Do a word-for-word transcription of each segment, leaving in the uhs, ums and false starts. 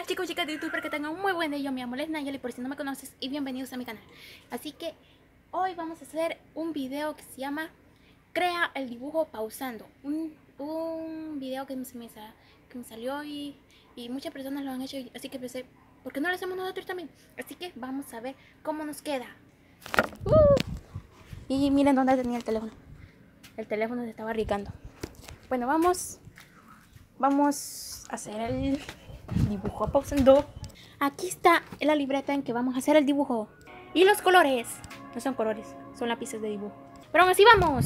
Hola chicos y chicas de YouTube, espero que tengan un muy buen día. Yo me llamo Les Nayeli, por si no me conoces, y bienvenidos a mi canal. Así que hoy vamos a hacer un video que se llama Crea el dibujo pausando. Un, un video que se me, que me salió y, y muchas personas lo han hecho, así que pensé, ¿por qué no lo hacemos nosotros también? Así que vamos a ver cómo nos queda. uh. Y miren dónde tenía el teléfono. El teléfono se estaba ricando. Bueno, vamos Vamos a hacer el dibujo pausando. Aquí está la libreta en que vamos a hacer el dibujo. Y los colores. No son colores, son lápices de dibujo. Pero aún así vamos.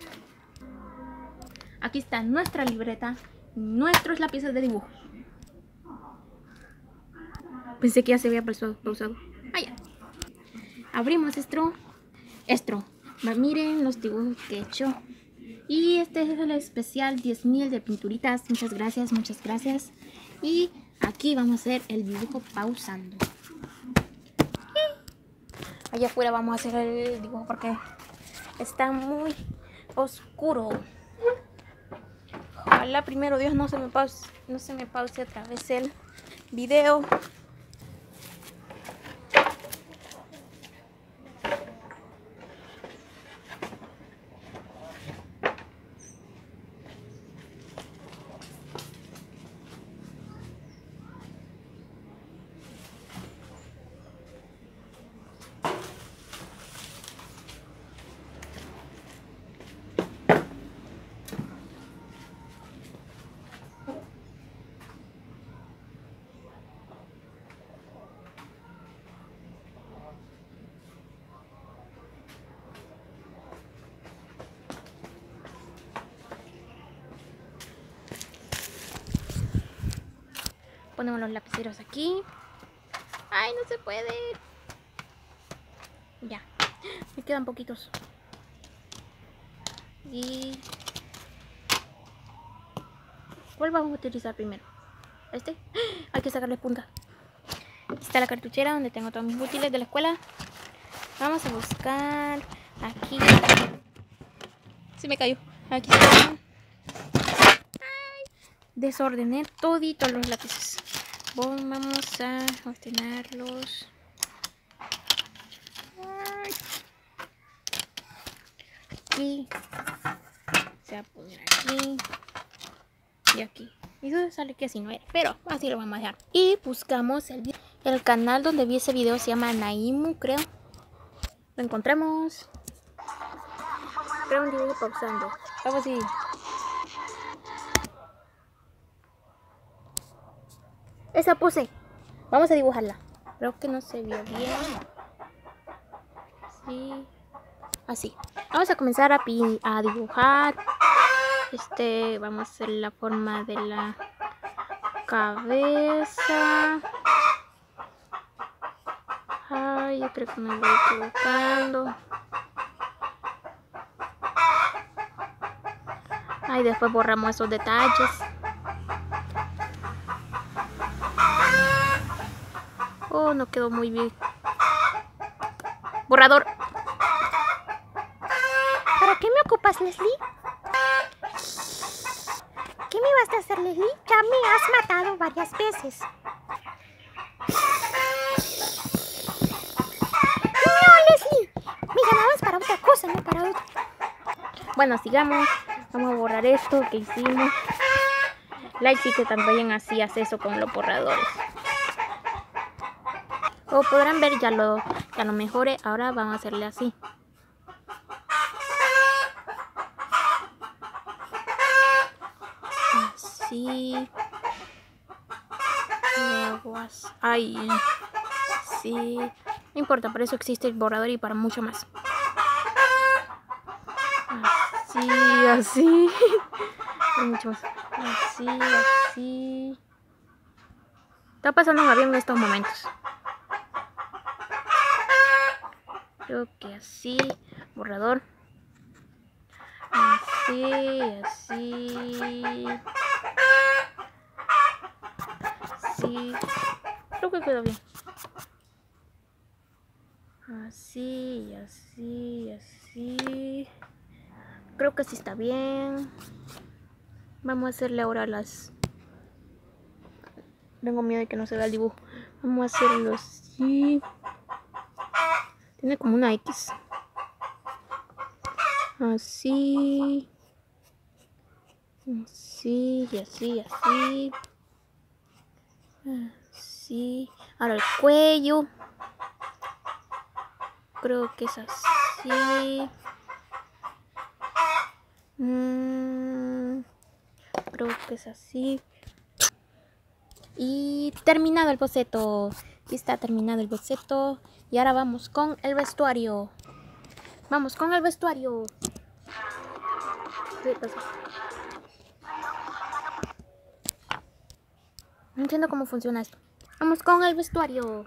Aquí está nuestra libreta, nuestros lápices de dibujo. Pensé que ya se había pausado. Ah, ya. Abrimos esto. Esto. Miren los dibujos que he hecho. Y este es el especial diez mil de pinturitas. Muchas gracias, muchas gracias. Y aquí vamos a hacer el dibujo pausando. Allá afuera vamos a hacer el dibujo porque está muy oscuro. Ojalá primero Dios no se me pause, no se me pause otra vez el video. Ponemos los lapiceros aquí. Ay, no se puede. Ya, me quedan poquitos. Y ¿cuál vamos a utilizar primero? Este. Hay que sacarle punta. Aquí está la cartuchera donde tengo todos mis útiles de la escuela. Vamos a buscar aquí. Se me cayó. Aquí está. Desordené toditos los lápices. Vamos a ordenarlos. Aquí. Se va a poner aquí. Y aquí. Y eso sale que así no era. Pero así lo vamos a dejar. Y buscamos el, el canal donde vi ese video. Se llama Naimu, creo. Lo encontramos. Creo un dibujo pausando. Vamos así. Esa pose. Vamos a dibujarla. Creo que no se vio bien. Sí. Así. Vamos a comenzar a, a dibujar. Este, vamos a hacer la forma de la cabeza. Ay, yo creo que me voy equivocando. Ay, después borramos esos detalles. Oh, no quedó muy bien. Borrador. ¿Para qué me ocupas, Leslie? ¿Qué me vas a hacer, Leslie? Ya me has matado varias veces. No, Leslie. Me llamabas para otra cosa, no para otra. Bueno, sigamos. Vamos a borrar esto que hicimos. Like sí que también hacías eso con los borradores. Como podrán ver, ya lo, ya lo mejoré. Ahora vamos a hacerle así. Así. Aguas. Ay. Sí. No importa, por eso existe el borrador y para mucho más. Así, así. Mucho más. Así, así. Está pasando un avión en estos momentos. Creo que así. Borrador. Así, así. Así. Creo que quedó bien. Así, así, así. Creo que sí está bien. Vamos a hacerle ahora las Tengo miedo de que no se vea el dibujo. Vamos a hacerlo así. Tiene como una X. Así. Así, y así, así. Así. Ahora el cuello. Creo que es así. Mm, creo que es así. Y terminado el boceto. Y está terminado el boceto. Y ahora vamos con el vestuario. Vamos con el vestuario. ¿Qué pasó? No entiendo cómo funciona esto. Vamos con el vestuario.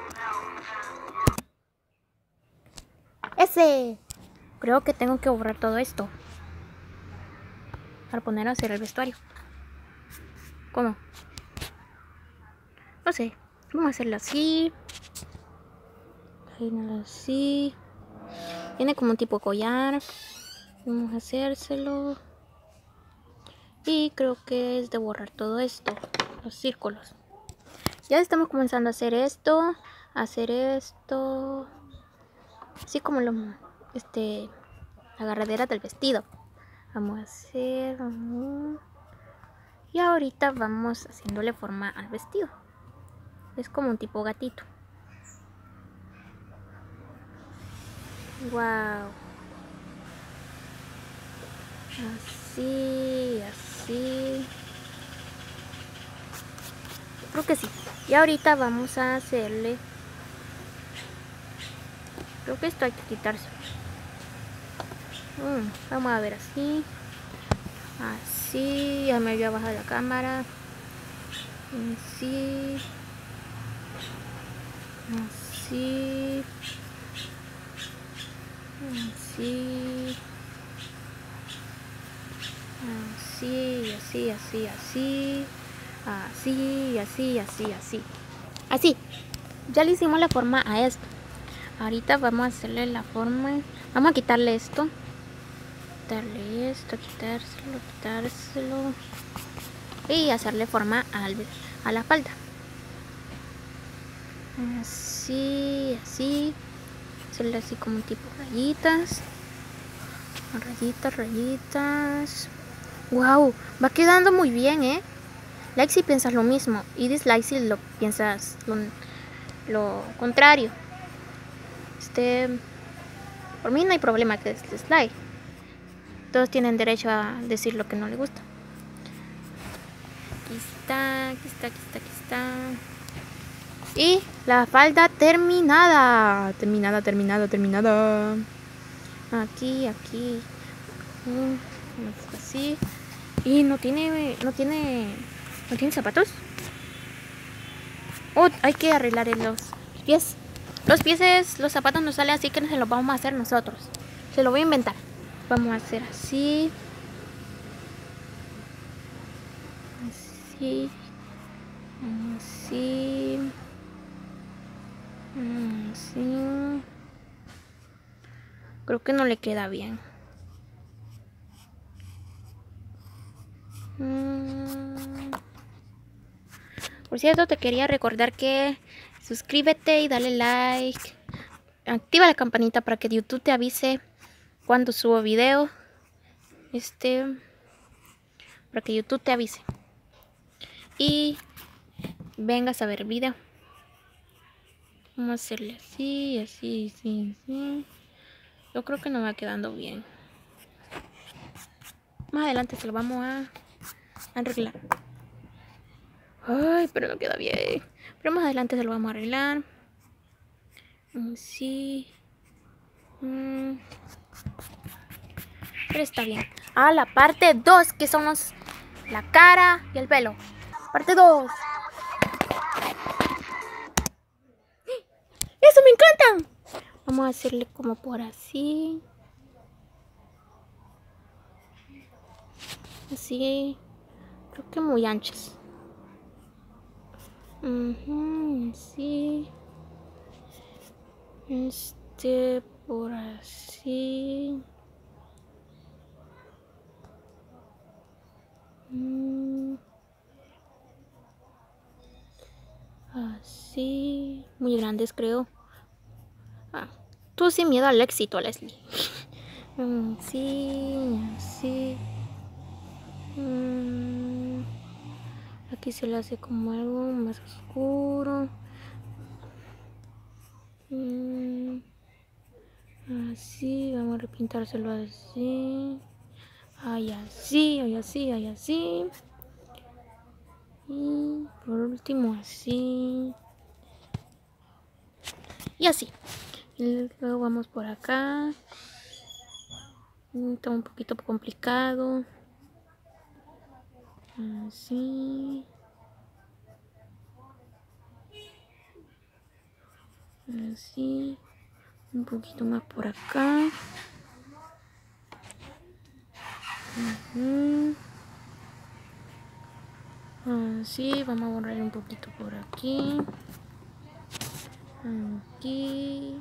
Ese. Creo que tengo que borrar todo esto para poner a hacer el vestuario. ¿Cómo? No sé. Vamos a hacerlo así. Así. Tiene como un tipo collar. Vamos a hacérselo. Y creo que es de borrar todo esto. Los círculos. Ya estamos comenzando a hacer esto. A hacer esto. Así como lo, este, la agarradera del vestido. Vamos a hacer. Y ahorita vamos haciéndole forma al vestido. Es como un tipo gatito. Wow. Así, así. Creo que sí. Y ahorita vamos a hacerle. Creo que esto hay que quitarse. Mm, vamos a ver así. Así. Ya me voy a bajar la cámara. Así. Así. Así. Así, así, así, así. Así, así, así, así. Así. Ya le hicimos la forma a esto. Ahorita vamos a hacerle la forma. Vamos a quitarle esto. Quitarle esto, quitárselo, quitárselo. Y hacerle forma al, a la falda. Así, así. Hacerle así como un tipo rayitas. Rayitas, rayitas. Wow, va quedando muy bien, ¿eh? Like si piensas lo mismo. Y dislike si lo piensas lo, lo contrario. Este, por mí no hay problema que des dislike. Todos tienen derecho a decir lo que no les gusta. Aquí está, aquí está, aquí está, aquí está. Y la falda terminada. Terminada, terminada, terminada. Aquí, aquí. Así. Y no tiene, no tiene, no tiene zapatos. Oh, hay que arreglar los pies. Los pies, los zapatos no salen así que se los vamos a hacer nosotros. Se lo voy a inventar. Vamos a hacer así. Así. Así. Así. Creo que no le queda bien. Por cierto, te quería recordar que suscríbete y dale like. Activa la campanita para que YouTube te avise cuando subo video. Este, para que YouTube te avise. Y vengas a ver el video. Vamos a hacerle así, así, así, así. Yo creo que nos va quedando bien. Más adelante se lo vamos a arreglar. Ay, pero no queda bien. Pero más adelante se lo vamos a arreglar. Así. Mm. Pero está bien. Ah, la parte dos, que son los, la cara y el pelo. Parte dos. ¡Eso me encantan! Vamos a hacerle como por así. Así. Creo que muy anchas. Uh-huh, así. Este, por así. Mm. Así, muy grandes creo. Ah, tú sin miedo al éxito, Leslie. Sí, así. Mm, aquí se le hace como algo más oscuro. Mm, así, vamos a repintárselo así. Ay, así, ay, así, ay, así. Y por último así. Y así. Y luego vamos por acá. Está un poquito complicado. Así. Así. Un poquito más por acá. Uh-huh. Así. Vamos a borrar un poquito por aquí. Aquí.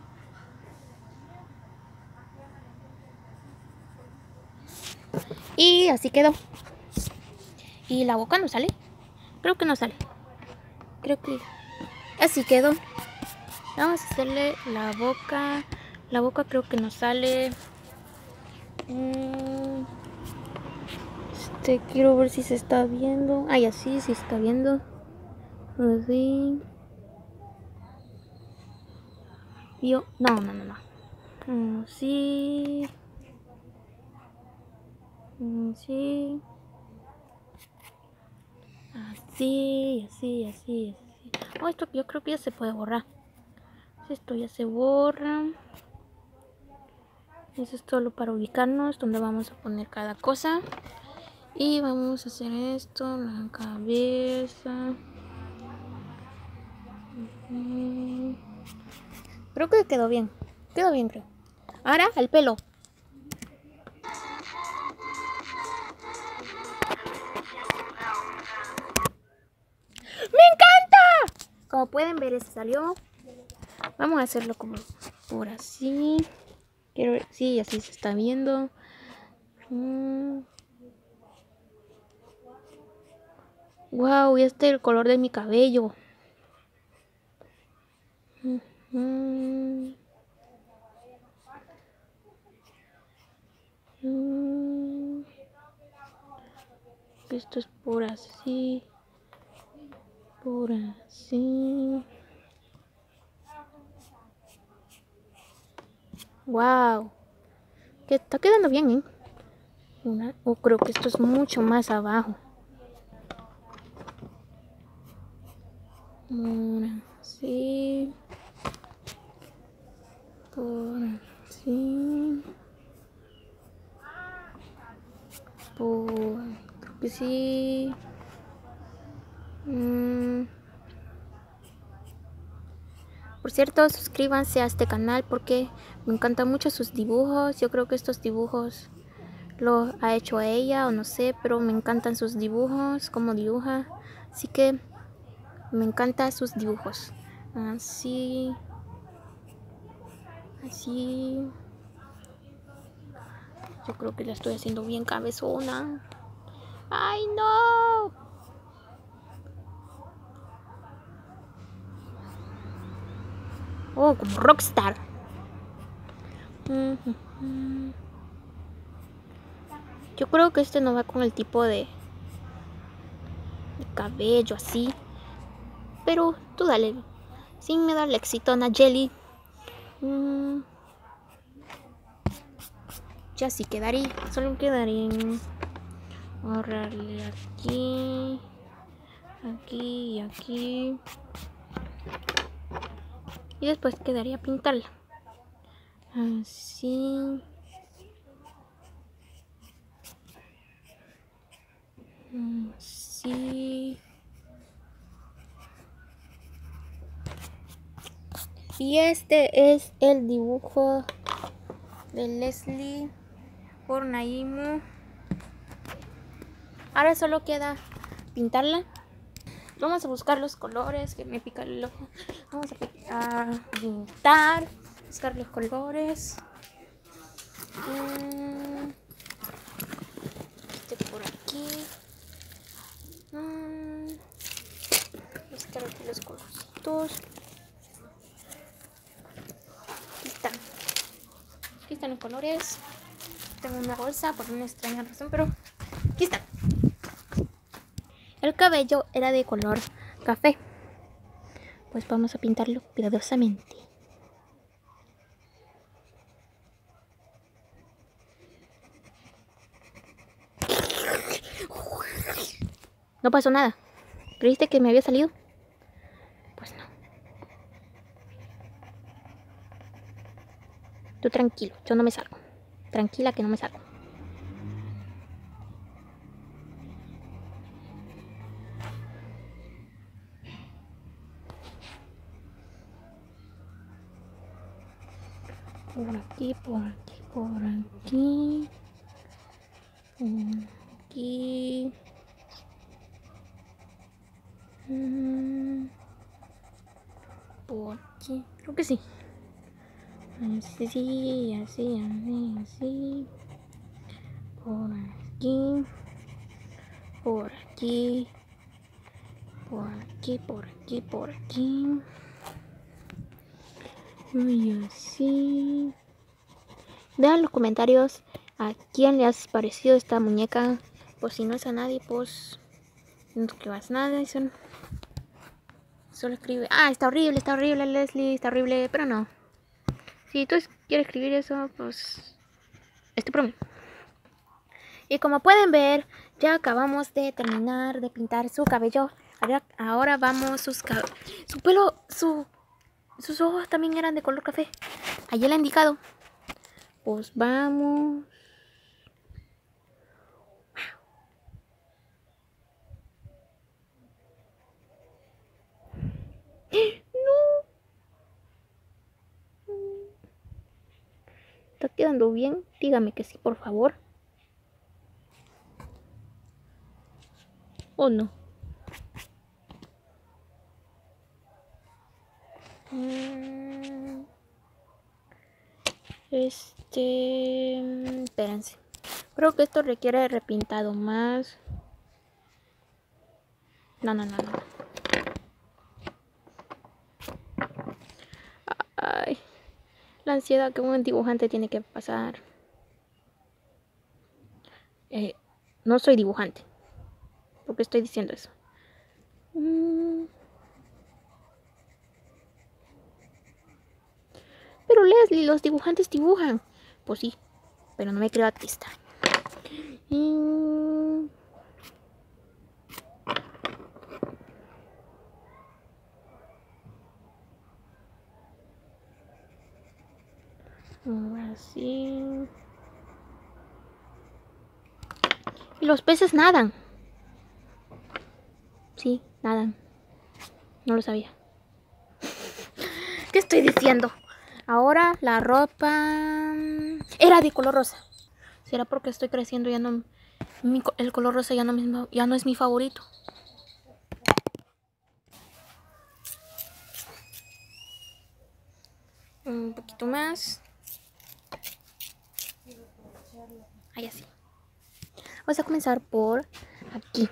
Y así quedó. ¿Y la boca no sale? Creo que no sale. Creo que así quedó. Vamos a hacerle la boca. La boca creo que no sale. Mm, este, quiero ver si se está viendo. Ay, así, sí se está viendo. Así. Yo, no, no, no, no. Así. Así. Así, así, así, así. Oh, esto yo creo que ya se puede borrar. Esto ya se borra. Eso es todo para ubicarnos donde vamos a poner cada cosa. Y vamos a hacer esto, la cabeza. Uh-huh. Creo que quedó bien. Quedó bien, creo. Ahora el pelo. ¡Me encanta! Como pueden ver, este salió. Vamos a hacerlo como por así. Quiero ver. Sí, así se está viendo. Mm. Wow, y este es el color de mi cabello. Mm. Mm. Esto es por así. Por así. Wow. Que está quedando bien, ¿eh? Una, o creo que esto es mucho más abajo. Por así. Por así. Por... creo que sí. Mm. Por cierto, suscríbanse a este canal porque me encantan mucho sus dibujos. Yo creo que estos dibujos los ha hecho ella o no sé, pero me encantan sus dibujos, cómo dibuja. Así que me encantan sus dibujos. Así. Así. Yo creo que la estoy haciendo bien cabezona. ¡Ay, no! Oh, como rockstar. Yo creo que este no va con el tipo de, de cabello así. Pero tú dale. Sin me darle éxito a Nayeli. Mm. Ya sí quedaría. Solo quedaría en ahorrarle aquí. Aquí y aquí. Y después quedaría pintarla. Así. Así. Y este es el dibujo de Leslie por Naimu. Ahora solo queda pintarla. Vamos a buscar los colores que me pica el ojo. Vamos a, a pintar, buscar los colores. Mm, este por aquí. Mm, buscar aquí los colores. colorcitos. Aquí están. Aquí están los colores. Tengo una bolsa por una extraña razón, pero aquí están. El cabello era de color café. Pues vamos a pintarlo cuidadosamente. No pasó nada. ¿Creíste que me había salido? Pues no. Tú tranquilo, yo no me salgo. Tranquila que no me salgo. Por aquí, por aquí, por aquí. Por aquí. Mm, por aquí. Creo que sí. Así, así, así, así. Por aquí. Por aquí. Por aquí, por aquí, por aquí. Y así. Dejan en los comentarios a quién le ha parecido esta muñeca. Por si no es a nadie, pues no escribas nada. Eso no. Solo escribe, ah, está horrible, está horrible, Leslie, está horrible, pero no. Si tú quieres escribir eso, pues estoy por mí. Y como pueden ver, ya acabamos de terminar de pintar su cabello. Ahora, ahora vamos sus su pelo, su sus ojos también eran de color café. Allí le he indicado. Pues vamos. No. ¿Está quedando bien? Dígame que sí, por favor. ¿O no? Mm. Este... Espérense. Creo que esto requiere repintado más. No, no, no, no. Ay, la ansiedad que un dibujante tiene que pasar. Eh, no soy dibujante. ¿Por qué estoy diciendo eso? Mm. Pero Leslie, los dibujantes dibujan. Pues sí, pero no me creo artista. Mm. Así. Y los peces nadan. Sí, nadan. No lo sabía. ¿Qué estoy diciendo? Ahora la ropa era de color rosa. ¿Será porque estoy creciendo? Ya no, mi, el color rosa ya no, ya no es mi favorito. Un poquito más. Ahí así. Vamos a comenzar por aquí.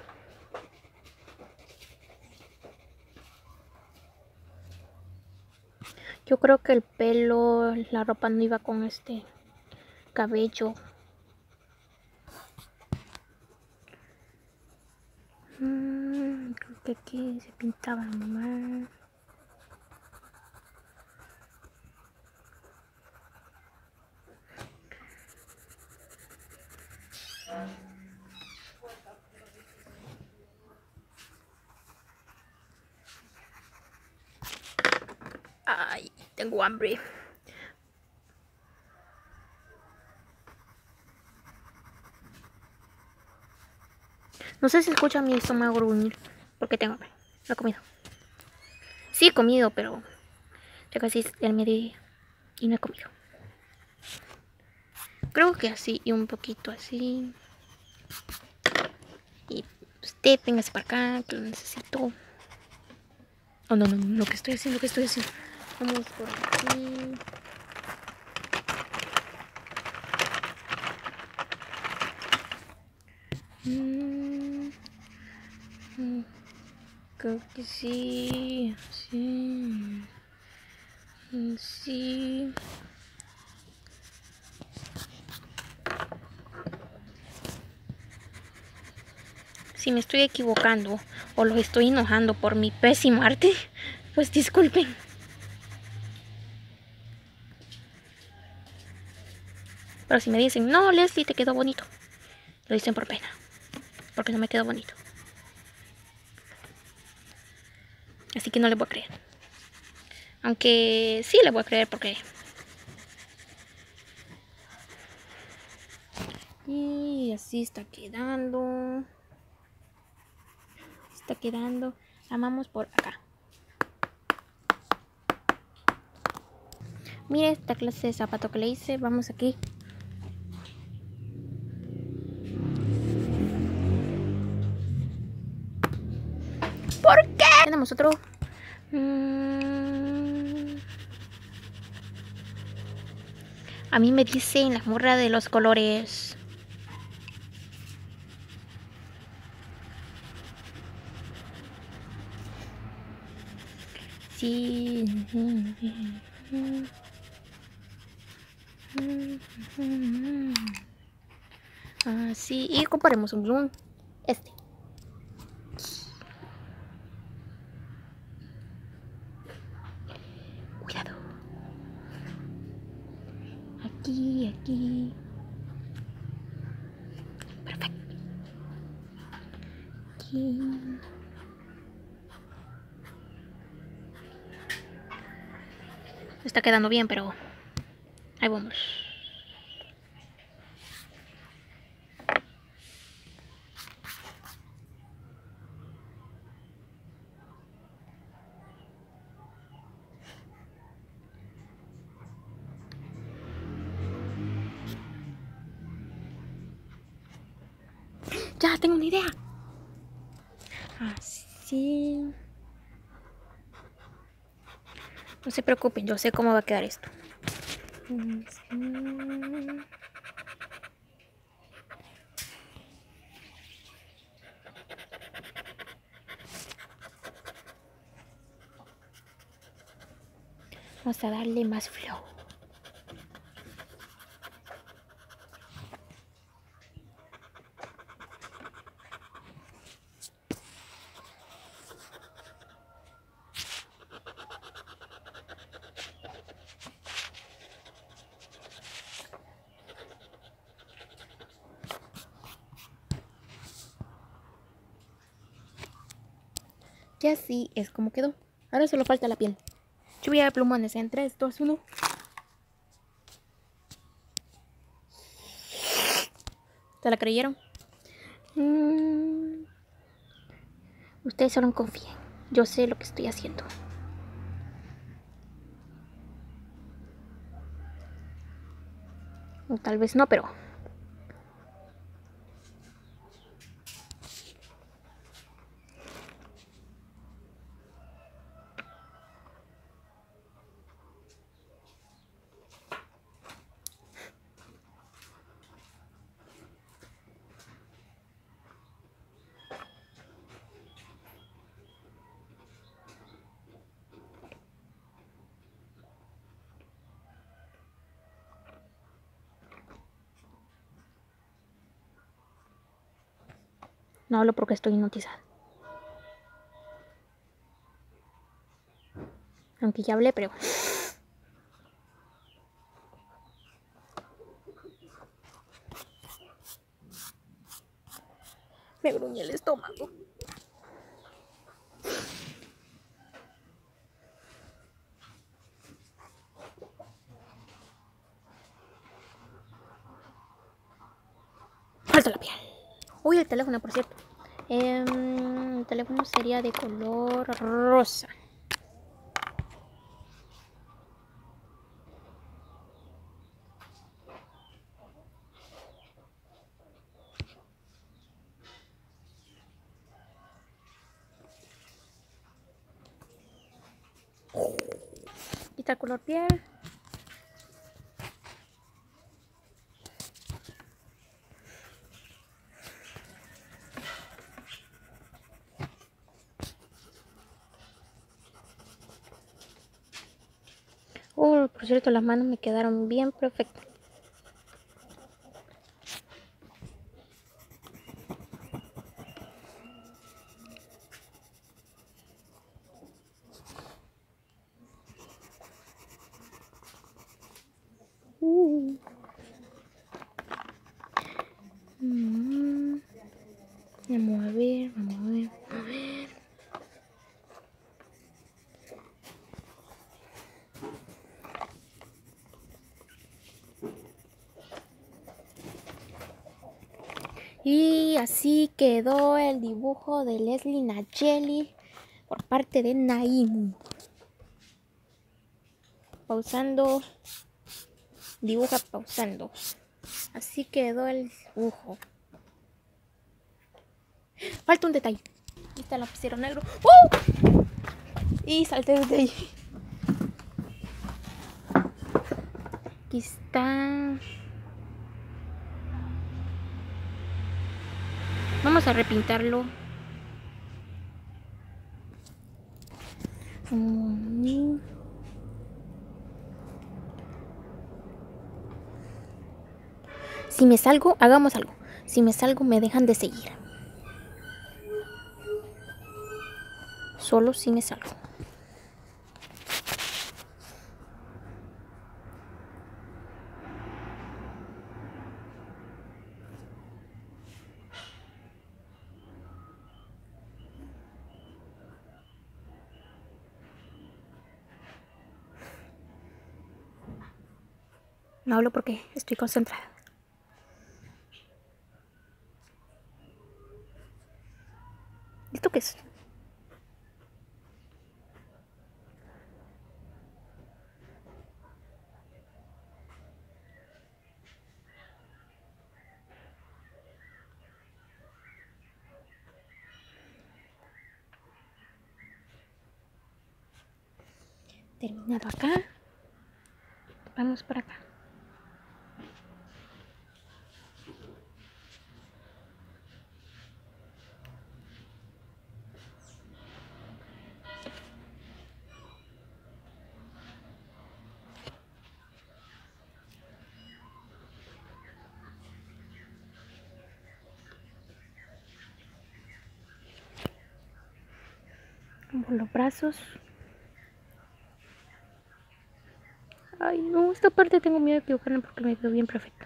Yo creo que el pelo, la ropa no iba con este cabello. Mm, creo que aquí se pintaba más. Ay, tengo hambre. No sé si escucha mi estómago gruñir porque tengo hambre. No he comido. Sí he comido, pero ya casi es el mediodía y no he comido. Creo que así y un poquito así. Y usted véngase para acá, que lo necesito. Oh, no, no, no, lo que estoy haciendo, lo que estoy haciendo. Vamos por aquí. Mm. Mm. Creo que sí. Sí. Sí. Si me estoy equivocando o los estoy enojando por mi pésimo arte, pues disculpen. Pero si me dicen, no, Leslie, te quedó bonito, lo dicen por pena, porque no me quedó bonito. Así que no les voy a creer. Aunque sí les voy a creer porque... Y así está quedando. Está quedando. Amamos por acá. Mira esta clase de zapato que le hice. Vamos aquí. ¿Por qué? Tenemos otro. Mm. A mí me dicen la morra de los colores. Sí. Ah, sí. Y comparemos un bloom. Este. Cuidado. Aquí, aquí. Perfecto. Aquí. Está quedando bien, pero ahí vamos. Ya tengo una idea. Así. No se preocupen, yo sé cómo va a quedar esto. Vamos a darle más flow. Y así es como quedó. Ahora solo falta la piel. Lluvia de plumones en tres, dos, uno. ¿Se la creyeron? Mm. Ustedes solo confíen. Yo sé lo que estoy haciendo. O tal vez no, pero... No hablo porque estoy hipnotizada. Aunque ya hablé, pero... Me gruñe el estómago. Falta la piel. Uy, el teléfono, por cierto. Eh, el teléfono sería de color rosa. Aquí está el color piel. Por cierto, las manos me quedaron bien perfectas. Uh. Mm. Vamos a ver, vamos a ver, a ver. Y así quedó el dibujo de Leslie Nayeli por parte de Naimu. Pausando, dibuja pausando. Así quedó el dibujo. Falta un detalle. Ahí está el lapicero negro. ¡Uh! Y salté desde ahí. Aquí está. Vamos a repintarlo. Mm. Si me salgo, hagamos algo. Si me salgo, me dejan de seguir. Solo si me salgo. No hablo porque estoy concentrada. ¿Esto qué es? Terminado acá. Vamos por acá. Por los brazos. Ay, no, esta parte tengo miedo de equivocarme porque me quedó bien perfecto.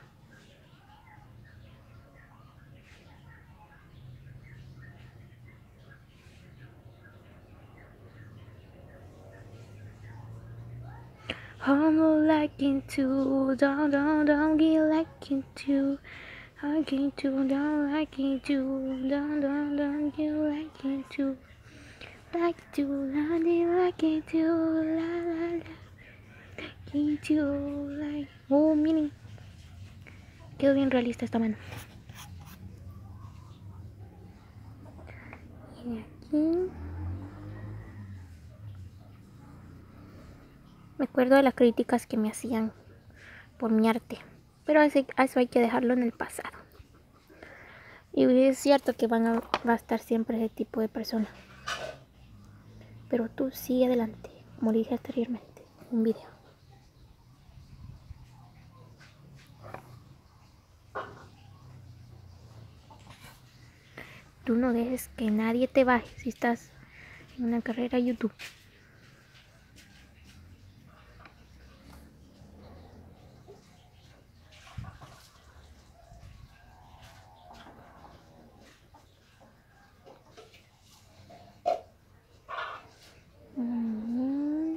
I'm liking to, don't, don't, don't get liking to, liking to, don't liking to, don't, don't, don't get liking to, like to, liking to, la, la, la. Like. Oh, miren. Quedó bien realista esta mano. Y aquí. Me acuerdo de las críticas que me hacían por mi arte. Pero eso hay que dejarlo en el pasado. Y es cierto que van a, va a estar siempre ese tipo de personas. Pero tú sigue adelante, como dije anteriormente en un video. Tú no dejes que nadie te baje si estás en una carrera YouTube. Mm-hmm.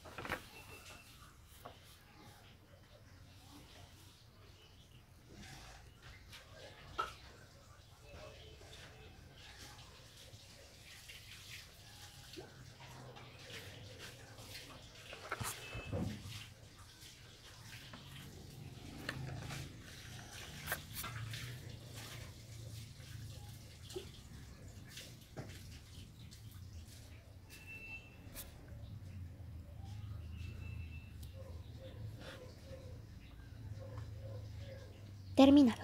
Terminado.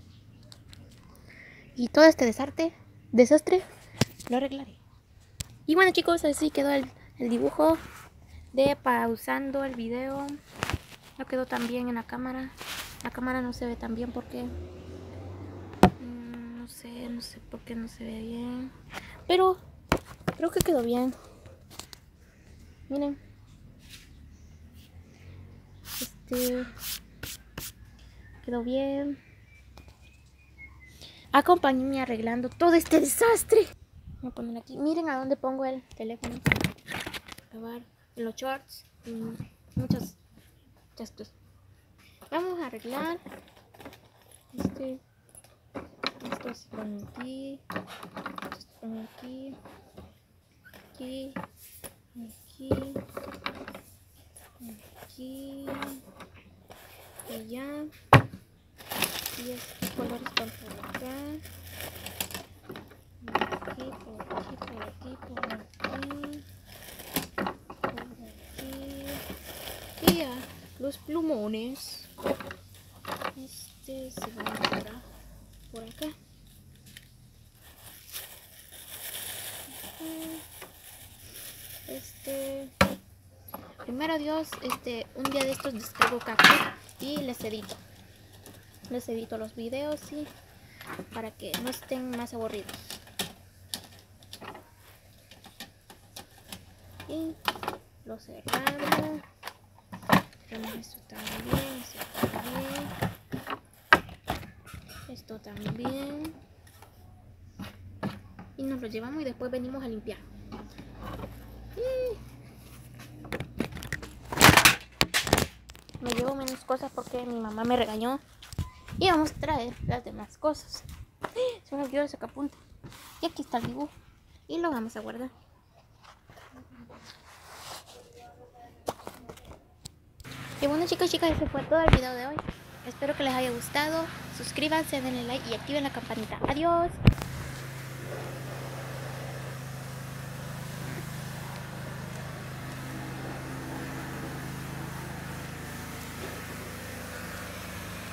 Y todo este desastre, desastre lo arreglaré. Y bueno chicos, así quedó el, el dibujo de pausando el video. No quedó tan bien en la cámara. La cámara no se ve tan bien porque mmm, no sé, no sé por qué no se ve bien. Pero creo que quedó bien. Miren. Este quedó bien. Acompáñenme arreglando todo este desastre. Voy a poner aquí. Miren a dónde pongo el teléfono. Grabar en los shorts. Muchas gestos. Vamos a arreglar. Este. Esto se pone aquí. Esto se pone aquí. Aquí. Aquí. Aquí. Y allá. Y estos colores van por acá. Por aquí, por aquí, por aquí, por aquí. Por aquí. Y ya, los plumones. Este se va a poner por acá. Este. Primero Dios, este, un día de estos descargo CapCut y les edito. Les edito los videos y para que no estén más aburridos. Y lo cerramos. Cerramos esto también, esto también. Esto también. Y nos lo llevamos y después venimos a limpiar. Y me llevo menos cosas porque mi mamá me regañó. Y vamos a traer las demás cosas. Se me olvidó el sacapunta. Y aquí está el dibujo. Y lo vamos a guardar. Y bueno, chicos, chicas, ese fue todo el video de hoy. Espero que les haya gustado. Suscríbanse, denle like y activen la campanita. Adiós.